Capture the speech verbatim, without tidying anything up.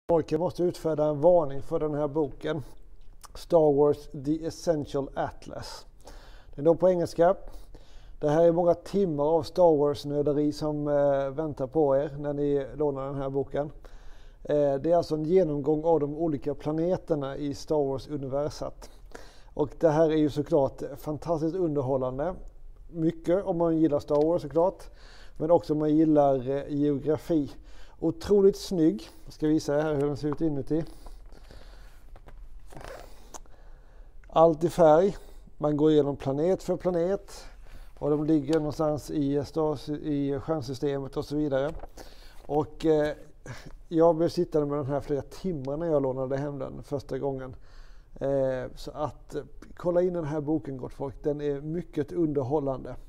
Folk, jag måste utfärda en varning för den här boken. Star Wars The Essential Atlas. Den är då på engelska. Det här är många timmar av Star Wars-nörderi som eh, väntar på er när ni lånar den här boken. Eh, det är alltså en genomgång av de olika planeterna i Star Wars-universat. Och det här är ju såklart fantastiskt underhållande. Mycket om man gillar Star Wars såklart. Men också om man gillar eh, geografi. Otroligt snygg. Jag ska visa er här hur den ser ut inuti. Allt i färg. Man går igenom planet för planet. Och de ligger någonstans i, i stjärnsystemet och så vidare. Och eh, jag blev sittande med den här flera timmar när jag lånade hem den första gången. Eh, så att kolla in den här boken, gott folk. Den är mycket underhållande.